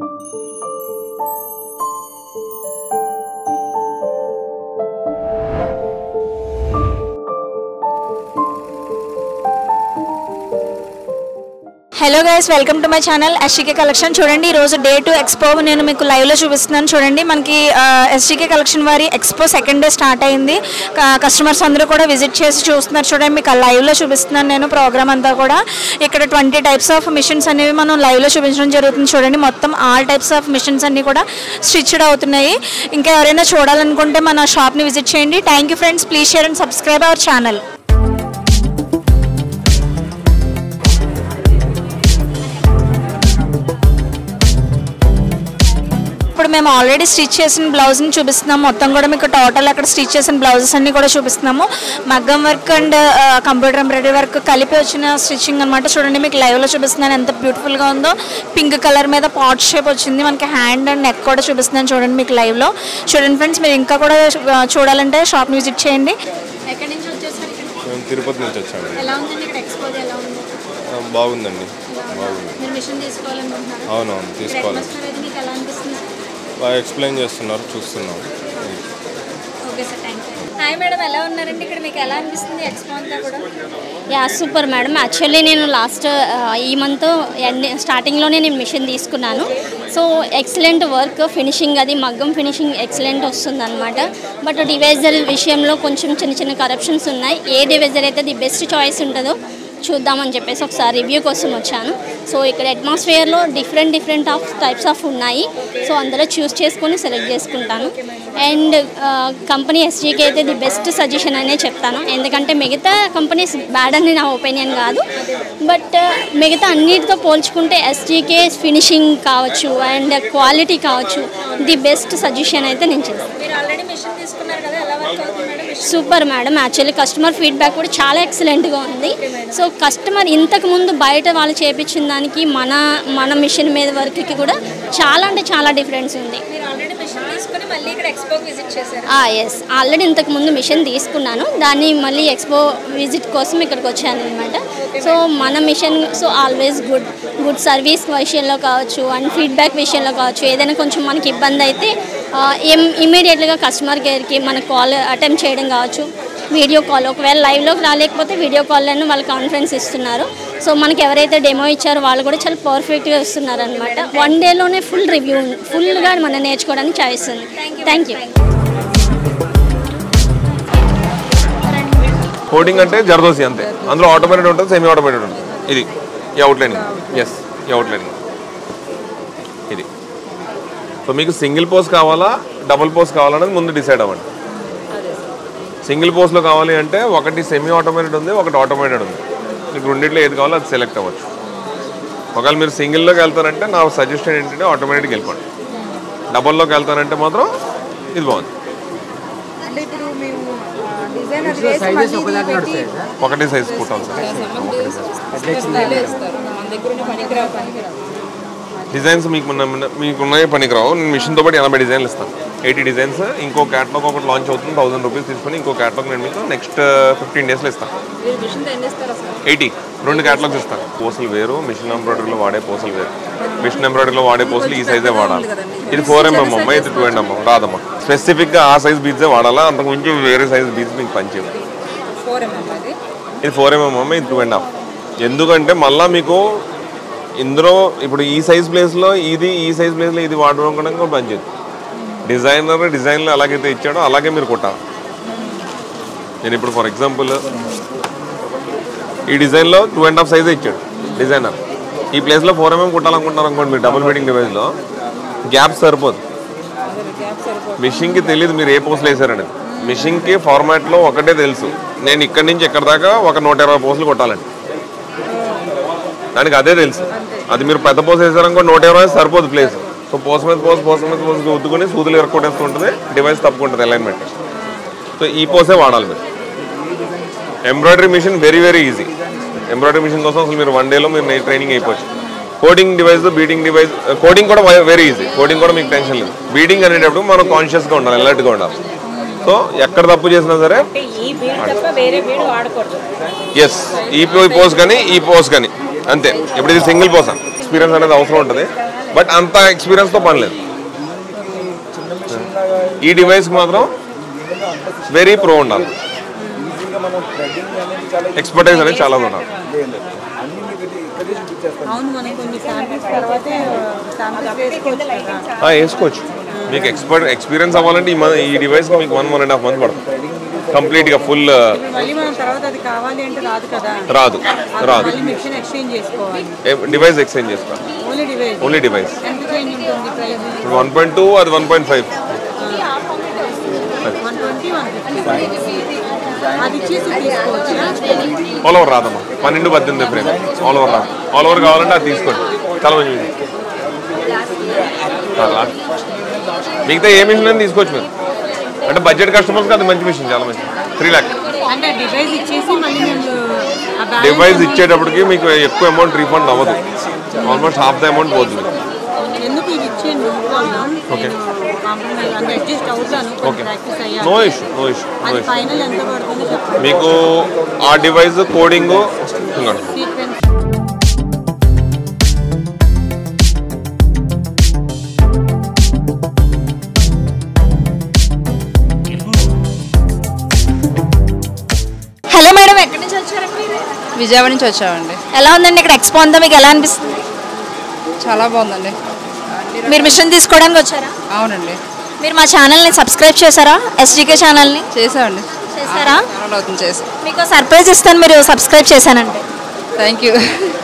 Hello guys, welcome to my channel SGK collection. చూడండి, ఈరోజు day 2 expo నేను మీకు లైవ్లో చూపిస్తున్నాను. చూడండి, మనకి ఎస్జీకే కలెక్షన్ వారి ఎక్స్పో సెకండ్ డే స్టార్ట్ అయింది. కస్టమర్స్ అందరూ కూడా విజిట్ చేసి చూస్తున్నారు. చూడండి, మీకు లైవ్లో చూపిస్తున్నాను నేను ప్రోగ్రామ్ అంతా కూడా. ఇక్కడ 20 టైప్స్ ఆఫ్ మిషన్స్ అనేవి మనం లైవ్లో చూపించడం జరుగుతుంది. చూడండి, మొత్తం ఆల్ టైప్స్ ఆఫ్ మిషన్స్ అన్నీ కూడా స్టిచ్డ్ అవుతున్నాయి. ఇంకా ఎవరైనా చూడాలనుకుంటే మన షాప్ని విజిట్ చేయండి. Thank you friends, please share and subscribe our channel. ఇప్పుడు మేము ఆల్రెడీ స్టిచ్ చేసిన బ్లౌజ్ని చూపిస్తున్నాము. మొత్తం కూడా మీకు టోటల్ అక్కడ స్టిచ్ చేసిన బ్లౌజెస్ అన్నీ కూడా చూపిస్తున్నాము. మగ్గం work and computer embroidery work కలిపి వచ్చిన స్టిచ్చింగ్ అనమాట. చూడండి, మీకు లైవ్లో చూపిస్తున్నాను ఎంత బ్యూటిఫుల్గా ఉందో. పింక్ కలర్ మీద పాట్ షేప్ వచ్చింది. మనకి హ్యాండ్ అండ్ నెక్ కూడా చూపిస్తున్నాను. చూడండి, మీకు లైవ్లో చూడండి ఫ్రెండ్స్. మీరు ఇంకా కూడా చూడాలంటే షాప్ని విజిట్ చేయండి. ఎక్కడి నుంచి వచ్చేసరికి తిరుపతి నుంచి వచ్చాను. ఎలా ఉందండి ఇక్కడ ఎక్స్పో? ఎలా ఉంది? బాగుందండి, బాగుంది. మీరు మిషన్ తీసుకోవాలనుకుంటున్నారా? అవునవును, తీసుకోవాలి. మీకు ఎలా అనిపిస్తుంది? బాగా ఎక్స్ప్లెయిన్ చేస్తున్నారు, చూస్తున్నాం. Okay sir, thank you. Hi madam, ఎలా ఉన్నారండి? ఇక్కడ మీకు ఎలా అనిపిస్తుంది ఎక్స్పో అంతా కూడా? Yeah, super madam. యాక్చువల్లీ నేను లాస్ట్ ఈ మంత్ స్టార్టింగ్లోనే నేను మిషన్ తీసుకున్నాను. సో ఎక్సలెంట్ వర్క్, ఫినిషింగ్ అది మగ్గం ఫినిషింగ్ ఎక్సలెంట్ వస్తుంది అనమాట. బట్ డివైజర్ విషయంలో కొంచెం చిన్న చిన్న కరప్షన్స్ ఉన్నాయి. ఏ డివైజర్ అయితే ది బెస్ట్ చాయిస్ ఉంటుందో చూద్దామని చెప్పేసి ఒకసారి రివ్యూ కోసం వచ్చాను. సో ఇక్కడ అట్మాస్ఫియర్లో డిఫరెంట్ టైప్స్ ఆఫ్ ఉన్నాయి. సో అందులో చూస్ చేసుకొని సెలెక్ట్ చేసుకుంటాను. అండ్ కంపెనీ ఎస్జీకే అయితే ది బెస్ట్ సజెషన్ అనే చెప్తాను. ఎందుకంటే మిగతా కంపెనీస్ బ్యాడ్ అని నా ఒపీనియన్ కాదు. బట్ మిగతా అన్నిటితో పోల్చుకుంటే ఎస్జీకే ఫినిషింగ్ కావచ్చు అండ్ క్వాలిటీ కావచ్చు ది బెస్ట్ సజెషన్ అయితే నేను చెప్తాను. Super madam. Actually customer feedback కూడా చాలా ఎక్సలెంట్గా ఉంది. సో కస్టమర్ ఇంతకుముందు బయట వాళ్ళు చేయించిన దానికి మన మిషన్ మీద వర్క్కి కూడా చాలా అంటే చాలా డిఫరెన్స్ ఉంది. ఎస్, ఆల్రెడీ ఇంతకుముందు మిషన్ తీసుకున్నాను. దాన్ని మళ్ళీ ఎక్స్పో విజిట్ కోసం ఇక్కడికి వచ్చాను అనమాట. సో మన మిషన్ ఆల్వేస్ గుడ్ సర్వీస్ విషయంలో కావచ్చు అండ్ ఫీడ్బ్యాక్ విషయంలో కావచ్చు. ఏదైనా కొంచెం మనకి ఇబ్బంది అయితే ఇమీడియట్గా కస్టమర్ కేర్కి మన కాల్ అటెంప్ట్ చేయడం కావచ్చు, వీడియో కాల్, ఒకవేళ లైవ్లోకి రాలేకపోతే వీడియో కాల్లోనే వాళ్ళు కాన్ఫరెన్స్ ఇస్తున్నారు. సో మనకి ఎవరైతే డెమో ఇచ్చారో వాళ్ళు కూడా చాలా పర్ఫెక్ట్గా ఇస్తున్నారు అనమాట. 1 డేలోనే ఫుల్గా మనం నేర్చుకోవడానికి ఛాయిస్ ఉంది. Thank you. కోడింగ్ అంటే జర్దోసి అంతే. అందులో ఆటోమేటెడ్ ఉంటుంది, సెమీ ఆటోమేటెడ్ ఉంటుంది. ఇది ఈ అవుట్లైనింగ్. ఎస్, ఈ అవుట్లైనింగ్ ఇది. సో మీకు సింగిల్ పోస్ట్ కావాలా డబుల్ పోస్ట్ కావాలనేది ముందు డిసైడ్ అవ్వండి. సింగిల్ పోస్ట్లో కావాలి అంటే ఒకటి సెమీ ఆటోమేటెడ్ ఉంది, ఒకటి ఆటోమేటెడ్ ఉంది. మీకు రెండింటిలో ఏది కావాలో అది సెలెక్ట్ అవ్వచ్చు. ఒకవేళ మీరు సింగిల్లోకి వెళ్తారంటే నా సజెషన్ ఏంటంటే ఆటోమేటిక్గా వెళ్ళిపోండి. డబుల్లోకి వెళ్తానంటే మాత్రం ఇది బాగుంది. ఒకటి సైజ్ కుట్టాలి సార్. డిజైన్స్ మీకున్నాయి పనికిరావు. నేను మిషన్తో పాటు 80 డిజైన్లు ఇస్తాను. 80 డిజైన్స్. ఇంకో క్యాటలాగ్ ఒకటి లాంచ్ అవుతుంది, 1000 రూపీస్ తీసుకొని ఇంకో క్యాటలాగ్ నేను మీకు నెక్స్ట్ 15 డేస్లో ఇస్తాను. 80 2 క్యాటలాగ్స్ ఇస్తాను. పోసలు వేరు, మిషన్ ఎంబ్రాయిడరీలో వాడే పోసలు వేరు. మిషన్ ఎంబ్రాయిడరీలో వాడే పోసలు ఈ సైజే వాడాలి. ఇది 4mm అమ్మ, ఇది 2.5mm రాదమ్మా. స్పెసిఫిక్గా ఆ సైజ్ బీడ్సే వాడాలా, అంతకుమించి వేరే సైజ్ బీడ్స్ మీకు పనిచేయవు. ఇది 4mm అమ్మ, ఇది 2.5. ఎందుకంటే మళ్ళీ మీకు ఇందులో ఇప్పుడు ఈ సైజ్ ప్లేస్లో ఈ సైజ్ ప్లేస్లో ఇది వాడడం కూడా పనిచేయదు. డిజైన్లో ఎలాగైతే ఇచ్చాడో అలాగే మీరు కొట్టాలి. నేను ఇప్పుడు ఫర్ ఎగ్జాంపుల్ ఈ డిజైన్లో 2.5 సైజే ఇచ్చాడు డిజైనర్. ఈ ప్లేస్లో 4mm కుట్టాలనుకుంటున్నారు అనుకోండి మీరు డబుల్ బీడింగ్ డివైస్లో, గ్యాప్ సరిపోదు. మిషన్కి తెలియదు మీరు ఏ పోస్టులు వేసారని. మిషన్కి ఫార్మాట్లో ఒకటే తెలుసు, నేను ఇక్కడి నుంచి ఎక్కడి దాకా ఒక 120 పోస్టులు కొట్టాలండి. దానికి అదే తెలుసు. అది మీరు పెద్ద పోస్ట్ వేసారనుకో 120 సరిపోదు ప్లేస్. సో పోస్ట్ మీద పోస్ట్ ఉద్దుకొని సూదులు ఎరక్కొట్టేస్తూ ఉంటుంది, డివైస్ తప్పుకుంటుంది అలైన్మెంట్. సో ఈ పోసే వాడాలి మీరు. Embroidery machine very easy. Embroidery machine కోసం అసలు మీరు 1 డేలో మీరు ట్రైనింగ్ అయిపోవచ్చు. Coding device, beading device, coding కూడా వెరీ ఈజీ. కోడింగ్ కూడా మీకు టెన్షన్ లేదు. బీడింగ్ అనేటప్పుడు మనం కాన్షియస్గా ఉండాలి, అలర్ట్గా ఉండాలి. సో ఎక్కడ తప్పు చేసినా సరే ఎస్ ఈ పోస్ట్ కానీ ఈ పోస్ట్ కానీ అంతే. ఇప్పుడు ఇది సింగిల్ పోస్ట్ ఎక్స్పీరియన్స్ అనేది అవసరం ఉంటుంది. బట్ అంత ఎక్స్పీరియన్స్తో పని లేదు. ఈ డివైస్కి మాత్రం వెరీ ప్రో ఉండాలి, ఎక్స్పర్టైజ్ అనేది చాలా ఉండాలి. వేసుకోవచ్చు. మీకు ఎక్స్పీరియన్స్ అవ్వాలంటే ఈ డివైస్కి మీకు 1.5 months పడుతుంది కంప్లీట్గా ఫుల్. రాదు డివైస్ ఎక్స్చేంజ్ చేసుకోవాలి. ఓన్లీ డివైస్ 1.2 అది 1.5. ఆల్ ఓవర్ రాదమ్మా, 12-18 ఫ్రేమ్ ఆల్ ఓవర్ రాదు. ఆల్ ఓవర్ కావాలంటే అది తీసుకోండి, చాలా మంచి. మిగతా ఏ మిషన్ అని తీసుకోవచ్చు మీరు, అంటే బడ్జెట్ కస్టమర్స్కి అది మంచి మిషన్, చాలా మంచి. 3 lakhs డివైస్ ఇచ్చేటప్పటికి మీకు ఎక్కువ అమౌంట్ రీఫండ్ అవ్వదు, ఆల్మోస్ట్ హాఫ్ ద అమౌంట్ పోతుంది. Okay okay, no issue. మీకు ఆ డివైస్ కోడింగ్ హలో మేడం, ఎక్కడి నుంచి వచ్చారండి? విజయవాడ నుంచి వచ్చామండి. ఎలా ఉందండి ఇక్కడ ఎక్స్పో అంతా, మీకు ఎలా అనిపిస్తుంది? చాలా బాగుందండి. మీరు మిషన్ తీసుకోవడానికి వచ్చారా? అవునండి. మీరు మా ఛానల్ని సబ్స్క్రైబ్ చేశారా? ఎస్జీకే ఛానల్ని చేసామండి. చేశారా? అవుతుంది, చేసాం. మీకు సర్ప్రైజ్ ఇస్తాను, మీరు సబ్స్క్రైబ్ చేశానండి. Thank you.